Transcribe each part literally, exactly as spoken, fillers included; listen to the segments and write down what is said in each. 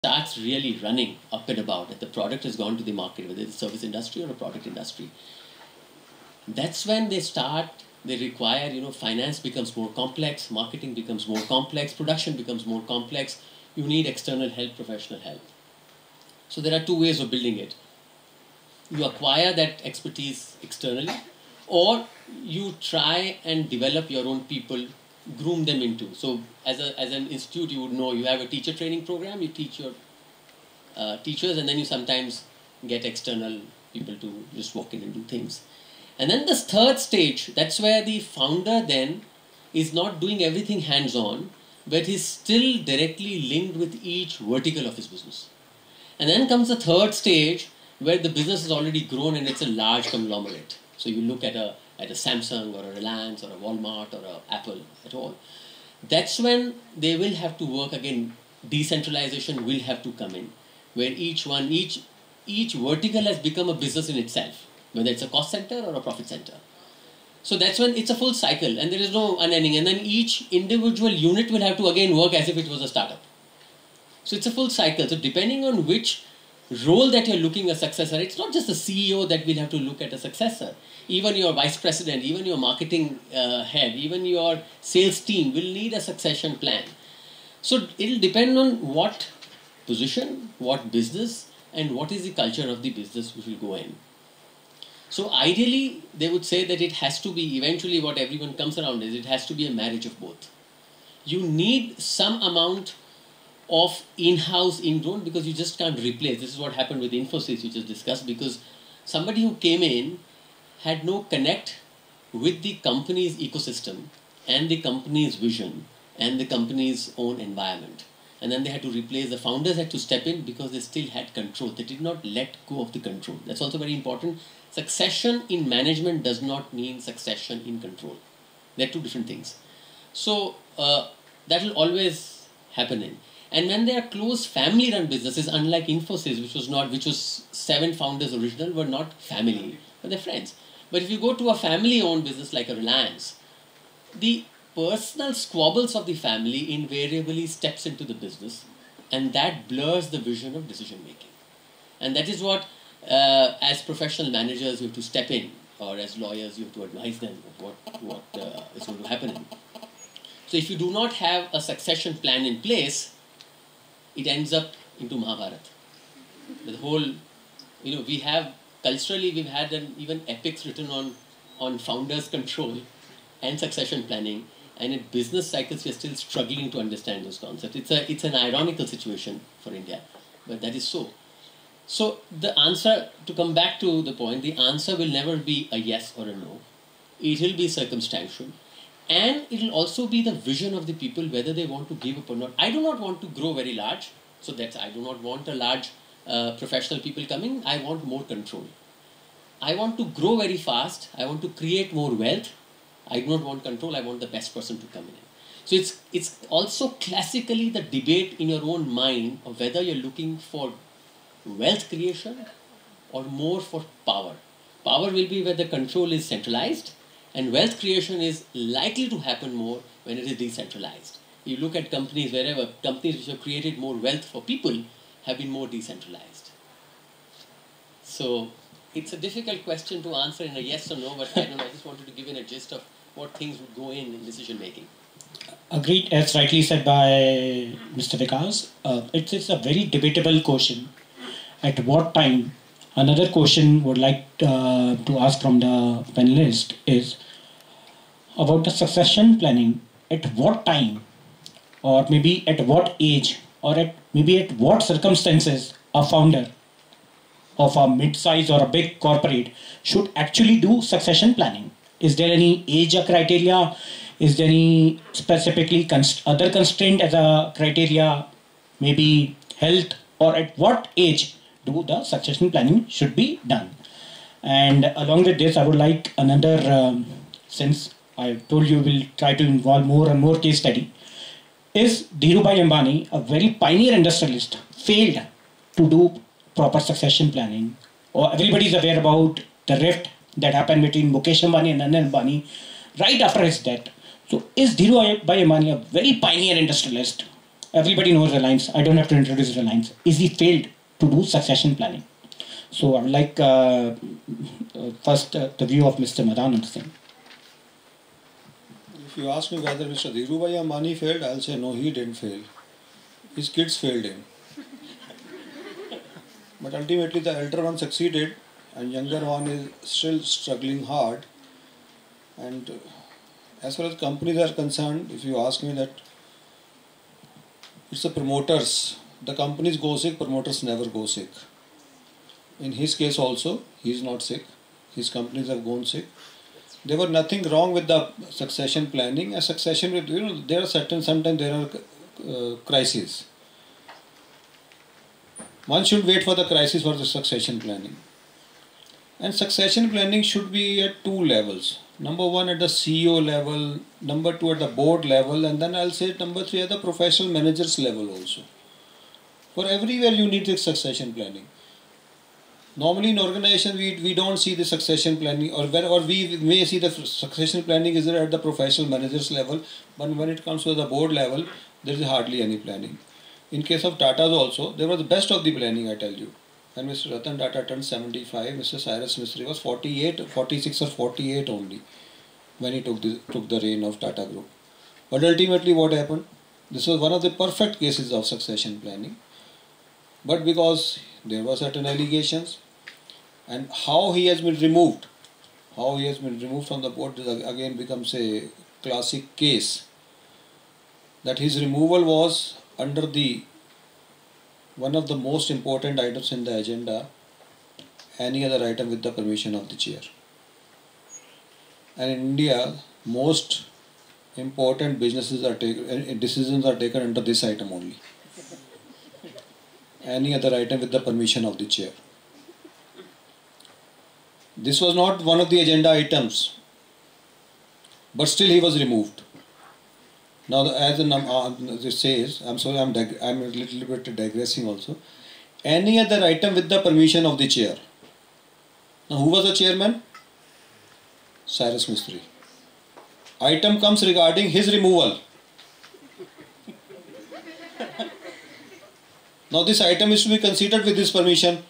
starts really running up and about, that the product has gone to the market, whether it's a service industry or a product industry, that's when they start, they require, you know, finance becomes more complex, marketing becomes more complex, production becomes more complex. You need external help, professional help. So there are two ways of building it. You acquire that expertise externally, or you try and develop your own people, groom them into. So as, a, as an institute, you would know you have a teacher training program, you teach your uh, teachers, and then you sometimes get external people to just walk in and do things. And then this third stage, that's where the founder then is not doing everything hands-on, but is still directly linked with each vertical of his business. And then comes the third stage, where the business has already grown and it's a large conglomerate. So you look at a, at a Samsung or a Reliance or a Walmart or a Apple at all. That's when they will have to work again, decentralization will have to come in, where each one, each, each vertical has become a business in itself, whether it's a cost center or a profit center. So that's when it's a full cycle and there is no unending. And then each individual unit will have to again work as if it was a startup. So it's a full cycle. So depending on which role that you're looking a successor, it's not just the C E O that will have to look at a successor. Even your vice president, even your marketing uh, head, even your sales team will need a succession plan. So it'll depend on what position, what business, and what is the culture of the business which will go in. So ideally, they would say that it has to be, eventually what everyone comes around is, it has to be a marriage of both. You need some amount of in-house, ingrown, because you just can't replace. This is what happened with Infosys, which is discussed, because somebody who came in had no connect with the company's ecosystem and the company's vision and the company's own environment. And then they had to replace, the founders had to step in because they still had control. They did not let go of the control. That's also very important. Succession in management does not mean succession in control. They're two different things. So uh, that will always happen in. And when they are close family-run businesses, unlike Infosys, which was not, which was seven founders original, were not family, but they're friends. But if you go to a family-owned business like a Reliance, the personal squabbles of the family invariably steps into the business, and that blurs the vision of decision-making. And that is what, uh, as professional managers, you have to step in, or as lawyers, you have to advise them of what, what uh, is going to happen. So if you do not have a succession plan in place, it ends up into Mahabharata. The whole, you know, we have, culturally, we've had an, even epics written on, on founders' control and succession planning. And in business cycles, we are still struggling to understand those concepts. It's, a, it's an ironical situation for India, but that is so. So the answer, to come back to the point, the answer will never be a yes or a no. It will be circumstantial. And it will also be the vision of the people, whether they want to give up or not. I do not want to grow very large. So that's, I do not want a large uh, professional people coming. I want more control. I want to grow very fast. I want to create more wealth. I do not want control. I want the best person to come in. So it's, it's also classically the debate in your own mind of whether you're looking for wealth creation or more for power. Power will be where the control is centralized, and wealth creation is likely to happen more when it is decentralized. You look at companies, wherever companies which have created more wealth for people have been more decentralized. So it's a difficult question to answer in a yes or no, but I don't know, I just wanted to give you a gist of what things would go in in decision making. Agreed, as rightly said by Mister Vikas. Uh, it's, it's a very debatable question. At what time? Another question would like uh, to ask from the panelist is about the succession planning. At what time, or maybe at what age, or at maybe at what circumstances a founder of a mid-size or a big corporate should actually do succession planning? Is there any age criteria? Is there any specifically const other constraint as a criteria? Maybe health, or at what age do the succession planning should be done? And along with this, I would like another, um, since I told you we'll try to involve more and more case study, is Dhirubhai Ambani, a very pioneer industrialist, failed to do proper succession planning. Or everybody is aware about the rift that happened between Mukesh Ambani and Anil Ambani right after his death. So is Dhirubhai Ambani, a very pioneer industrialist, everybody knows Reliance. I don't have to introduce Reliance. Is he failed to do succession planning? So I would like uh, uh, first uh, the view of Mister Madan on the same. If you ask me whether Mister Dhirubhai Ambani failed, I'll say no, he didn't fail. His kids failed him. But ultimately the elder one succeeded and younger one is still struggling hard. And as far as companies are concerned, if you ask me that, it's the promoters. The companies go sick, promoters never go sick. In his case also, he is not sick. His companies have gone sick. There was nothing wrong with the succession planning. A succession, you know, there are certain, sometimes there are uh, crises. One should wait for the crisis for the succession planning. And succession planning should be at two levels. Number one at the C E O level, number two at the board level, and then I'll say number three at the professional managers level also. For everywhere you need the succession planning. Normally in organization we, we don't see the succession planning, or where, or we may see the succession planning is at the professional managers level, but when it comes to the board level, there is hardly any planning. In case of Tata's also, there was the best of the planning, I tell you. And Mister Ratan Tata turned seventy-five, Mister Cyrus Mistry was forty-eight, forty-six or forty-eight only when he took the, took the reign of Tata Group. But ultimately what happened? This was one of the perfect cases of succession planning. But because there were certain allegations, and how he has been removed, how he has been removed from the board again becomes a classic case. That his removal was under the one of the most important items in the agenda, any other item with the permission of the chair. And in India, most important businesses are taken, decisions are taken under this item only. Any other item with the permission of the chair. This was not one of the agenda items, but still he was removed. Now, as it says, I'm sorry, I'm, I'm a little bit digressing also. Any other item with the permission of the chair. Now, who was the chairman? Cyrus Mistry. Item comes regarding his removal. Now, this item is to be considered with his permission.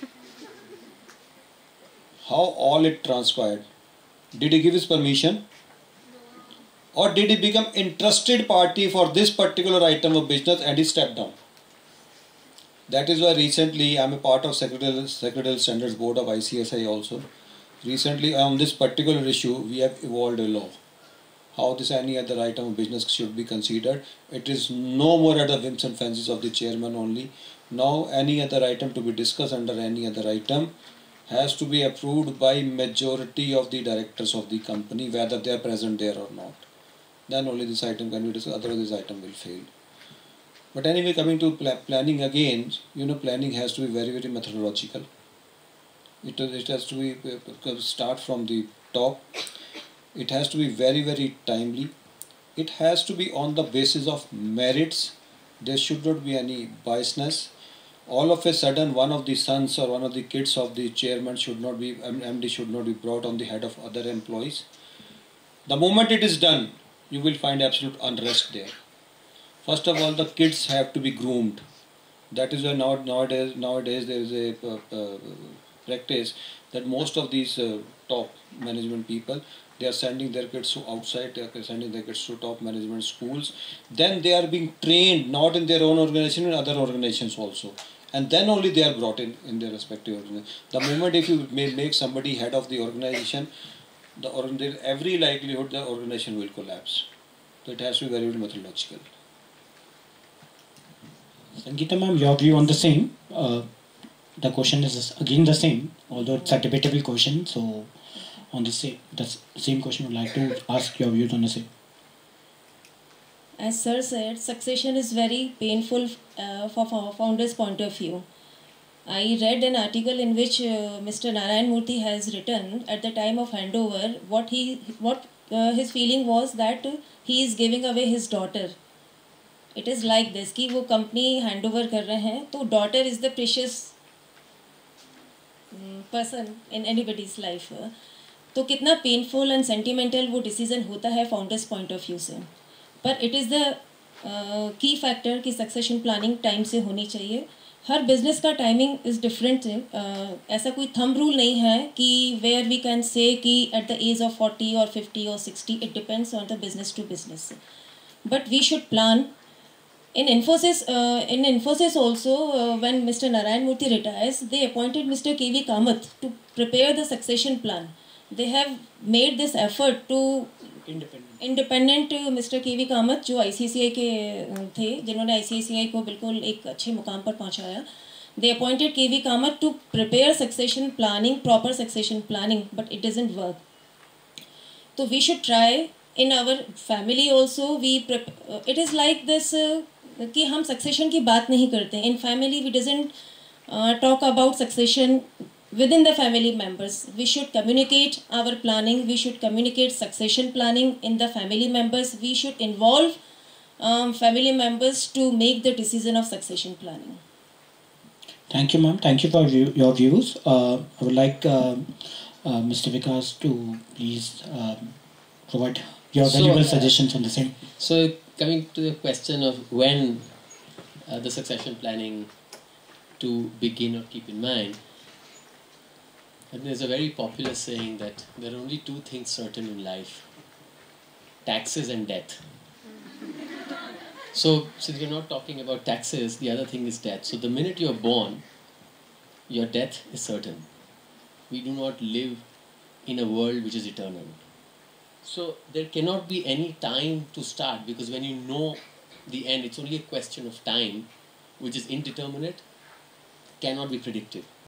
How all it transpired? Did he give his permission? Or did he become interested party for this particular item of business and he stepped down? That is why recently I am a part of Secretarial, Secretarial Standards Board of I C S I also. Recently on this particular issue we have evolved a law. How this any other item of business should be considered. It is no more at the whims and fancies of the chairman only. Now any other item to be discussed under any other item has to be approved by majority of the directors of the company, whether they are present there or not. Then only this item can be discussed, otherwise this item will fail. But anyway, coming to pl planning again, you know, planning has to be very, very methodological. It, it has to be, uh, start from the top. It has to be very, very timely. It has to be on the basis of merits. There should not be any biasness. All of a sudden, one of the sons or one of the kids of the chairman should not be, M D should not be brought on the head of other employees. The moment it is done, you will find absolute unrest there. First of all, the kids have to be groomed. That is why now, nowadays, nowadays there is a uh, uh, practice that most of these uh, top management people, they are sending their kids to outside, they are sending their kids to top management schools. Then they are being trained not in their own organization, in other organizations also. And then only they are brought in in their respective organization. The moment if you may make somebody head of the organization, the organ every likelihood the organization will collapse. So it has to be very, very methodological. Sangeeta ma'am, your view on the same. Uh, the question is again the same, although it's a debatable question. So on the same, the same question, would like to ask your views on the same. As sir said, succession is very painful uh, for, for founder's point of view. I read an article in which uh, Mister Narayan Murthy has written at the time of handover what he what uh, his feeling was that uh, he is giving away his daughter. It is like this कि वो company handover कर रहे हैं तो daughter is the precious um, person in anybody's life. तो कितना painful and sentimental वो decision होता है founder's point of view से. But it is the key factor कि सक्सेशन प्लानिंग टाइम से होनी चाहिए. हर बिजनेस का टाइमिंग इज़ डिफरेंट है. uh, ऐसा कोई थंब रूल नहीं है कि वेयर वी कैन से कि at the age of forty और फिफ्टी और sixty. It depends on the business to business. But we should plan. In Infosys, uh, in Infosys also, uh, when Mister Narayan Murthy retires, they appointed Mister K V Kamath to prepare the succession plan. They have made this effort to Independent. Independent uh, Mister K V Kamath जो I C I C I के थे, जिन्होंने I C I C I को बिल्कुल एक अच्छे मुकाम पर पहुंचाया. They appointed K V Kamath to prepare succession planning, proper succession planning, but it doesn't work. So we should try. In our family also, we prep, uh, it is like this. Uh, कि हम succession की बात नहीं करते. In family we doesn't talk about succession within the family members. We should communicate our planning. We should communicate succession planning in the family members. We should involve family members to make the decision of succession planning. Thank you, ma'am. Thank you for view, your views. Uh, I would like uh, uh, Mister Vikas to please uh, provide your So, valuable uh, suggestions on the same. So coming to the question of when uh, the succession planning to begin or keep in mind, and there's a very popular saying that there are only two things certain in life: taxes and death. So since we're not talking about taxes, the other thing is death. So the minute you're born, your death is certain. We do not live in a world which is eternal. So there cannot be any time to start, because when you know the end, it's only a question of time, which is indeterminate, cannot be predicted.